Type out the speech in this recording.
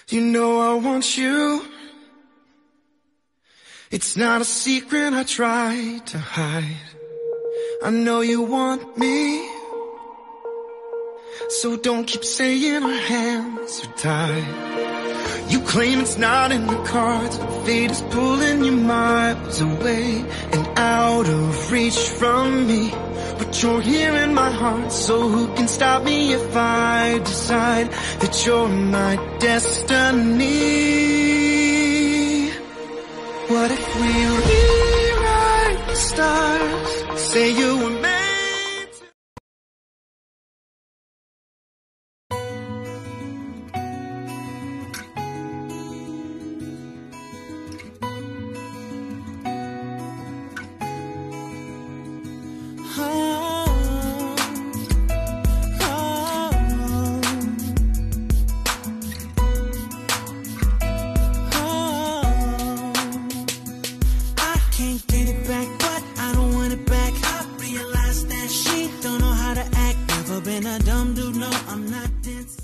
You know I want you. It's not a secret I try to hide. I know you want me, so don't keep saying our hands are tied. You claim it's not in the cards, but fate is pulling you miles away and out of reach from me. But you're here in my heart, so who can stop me if I decide that you're my destiny? What if we rewrite the stars, say you were made to... Can't get it back, but I don't want it back. I realize that she don't know how to act. Never been a dumb dude, no, I'm not dancing.